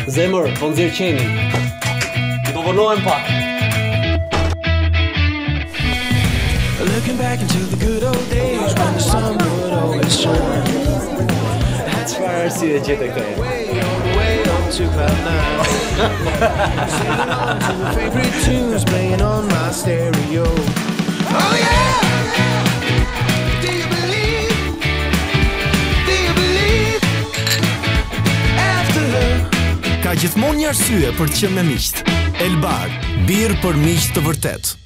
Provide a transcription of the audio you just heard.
Zemër, po nxjerr qenin. Do vonohem pak. Looking back into the good old days when the sun would always shine. Çfarë arsye gjete këtë? Way up to cloud nine. Singing on to my favorite tunes playing on my stereo. Oh yeah! Do you believe? Do you believe? After love. Ka gjithmonë një arsye për të qenë me miq. Elbar, birr për miq të vërtet.